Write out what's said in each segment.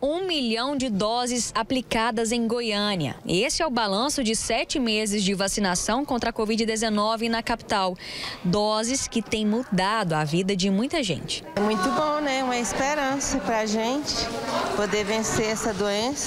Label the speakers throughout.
Speaker 1: 1 milhão de doses aplicadas em Goiânia. Esse é o balanço de 7 meses de vacinação contra a Covid-19 na capital. Doses que têm mudado a vida de muita gente.
Speaker 2: É muito bom, né? Uma esperança para a gente poder vencer essa doença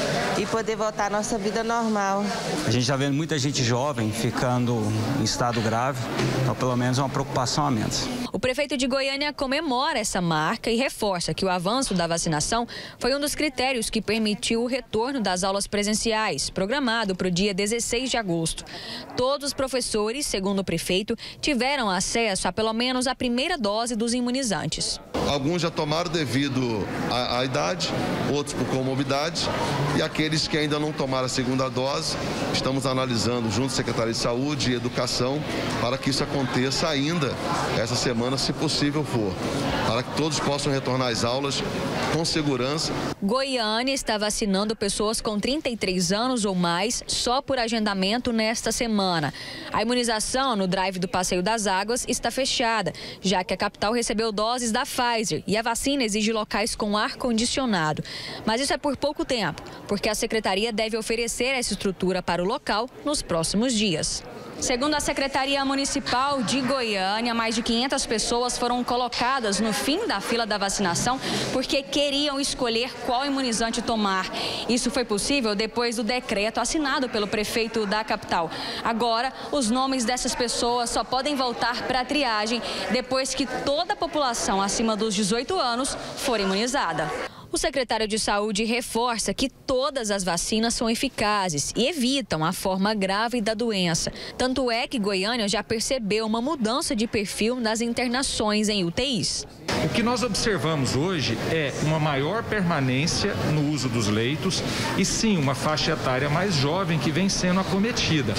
Speaker 2: e poder voltar à nossa vida normal.
Speaker 3: A gente está vendo muita gente jovem ficando em estado grave, então pelo menos é uma preocupação a menos.
Speaker 1: O prefeito de Goiânia comemora essa marca e reforça que o avanço da vacinação foi um dos critérios que permitiu o retorno das aulas presenciais, programado para o dia 16 de agosto. Todos os professores, segundo o prefeito, tiveram acesso a pelo menos a primeira dose dos imunizantes.
Speaker 4: Alguns já tomaram devido à idade, outros por comorbidade, e aqueles que ainda não tomaram a segunda dose, estamos analisando junto à Secretaria de Saúde e Educação para que isso aconteça ainda essa semana, se possível for, para que todos possam retornar às aulas com segurança.
Speaker 1: Goiânia está vacinando pessoas com 33 anos ou mais só por agendamento nesta semana. A imunização no drive do Passeio das Águas está fechada, já que a capital recebeu doses da Pfizer e a vacina exige locais com ar-condicionado. Mas isso é por pouco tempo, porque a secretaria deve oferecer essa estrutura para o local nos próximos dias. Segundo a Secretaria Municipal de Goiânia, mais de 500 pessoas foram colocadas no fim da fila da vacinação porque queriam escolher qual imunizante tomar. Isso foi possível depois do decreto assinado pelo prefeito da capital. Agora, os nomes dessas pessoas só podem voltar para a triagem depois que toda a população acima dos 18 anos for imunizada. O secretário de Saúde reforça que todas as vacinas são eficazes e evitam a forma grave da doença. Tanto é que Goiânia já percebeu uma mudança de perfil nas internações em UTIs.
Speaker 5: O que nós observamos hoje é uma maior permanência no uso dos leitos e sim uma faixa etária mais jovem que vem sendo acometida.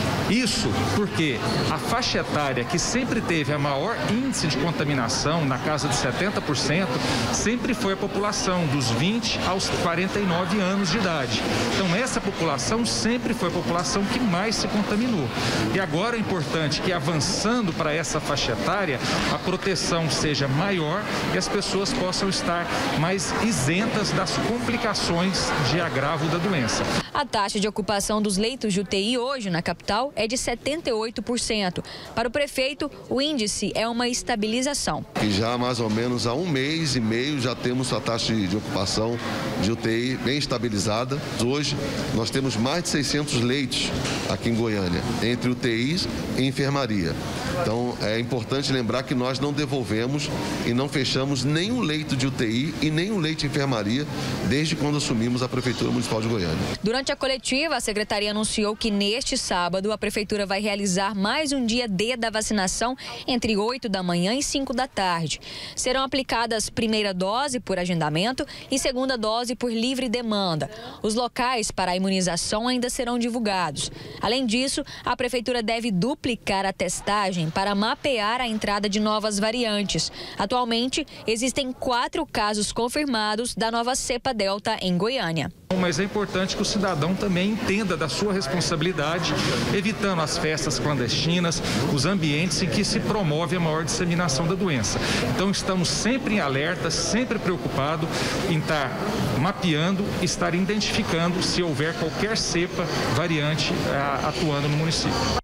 Speaker 5: Isso porque a faixa etária que sempre teve a maior índice de contaminação, na casa de 70%, sempre foi a população dos 20 aos 49 anos de idade. Então essa população sempre foi a população que mais se contaminou. E agora é importante que, avançando para essa faixa etária, a proteção seja maior e as pessoas possam estar mais isentas das complicações de agravo da doença.
Speaker 1: A taxa de ocupação dos leitos de UTI hoje na capital é de 78%. Para o prefeito, o índice é uma estabilização.
Speaker 4: E já mais ou menos há 1 mês e meio já temos a taxa de ocupação de UTI bem estabilizada. Hoje nós temos mais de 600 leitos aqui em Goiânia, entre UTIs e enfermaria. Então é importante lembrar que nós não devolvemos e não fechamos nenhum leito de UTI e nenhum leito de enfermaria desde quando assumimos a Prefeitura Municipal de Goiânia.
Speaker 1: Durante a coletiva, a secretaria anunciou que neste sábado a Prefeitura vai realizar mais um dia D da vacinação entre 8 da manhã e 5 da tarde. Serão aplicadas primeira dose por agendamento e segunda dose por livre demanda. Os locais para a imunização ainda serão divulgados. Além disso, a Prefeitura deve duplicar a testagem para mapear a entrada de novas variantes. Atualmente, existem 4 casos confirmados da nova cepa Delta em Goiânia.
Speaker 5: Mas é importante que o cidadão também entenda da sua responsabilidade, evitando as festas clandestinas, os ambientes em que se promove a maior disseminação da doença. Então estamos sempre em alerta, sempre preocupados em estar mapeando, estar identificando se houver qualquer cepa variante atuando no município.